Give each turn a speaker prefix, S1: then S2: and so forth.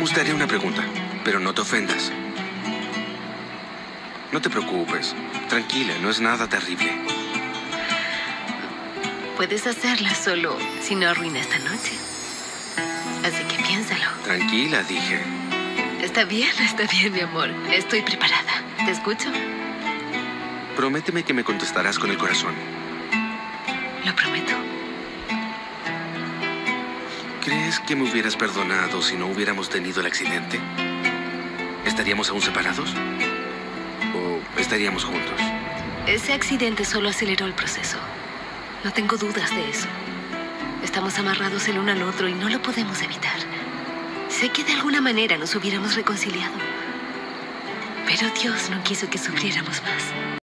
S1: Vamos, te haré una pregunta, pero no te ofendas. No te preocupes. Tranquila, no es nada terrible.
S2: Puedes hacerla solo si no arruina esta noche. Así que piénsalo.
S1: Tranquila, dije.
S2: Está bien, mi amor. Estoy preparada. ¿Te escucho?
S1: Prométeme que me contestarás con el corazón.
S2: Lo prometo.
S1: ¿Crees que me hubieras perdonado si no hubiéramos tenido el accidente? ¿Estaríamos aún separados? ¿O estaríamos juntos?
S2: Ese accidente solo aceleró el proceso. No tengo dudas de eso. Estamos amarrados el uno al otro y no lo podemos evitar. Sé que de alguna manera nos hubiéramos reconciliado. Pero Dios no quiso que sufriéramos más.